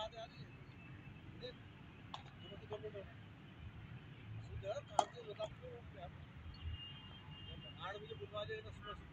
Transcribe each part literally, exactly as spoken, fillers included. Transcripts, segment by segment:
बात आ रही है देख दोनों से कंप्लीट होना सुधर काम से बता क्यों यार आठ बजे बुलवा देगा सुबह सुबह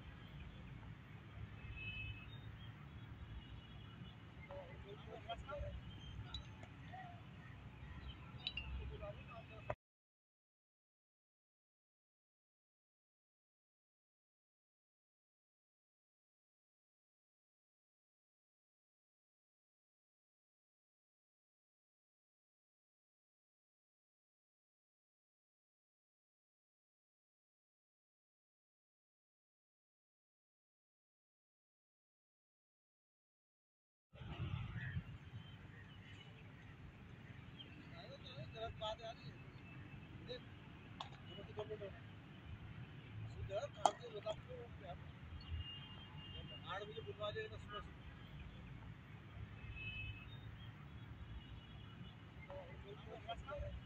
गलत बात आ रही है देख दोनों से कंप्लीट होना सुधर काम से बता क्यों यार आठ बजे बुलवा देगा सुबह सुबह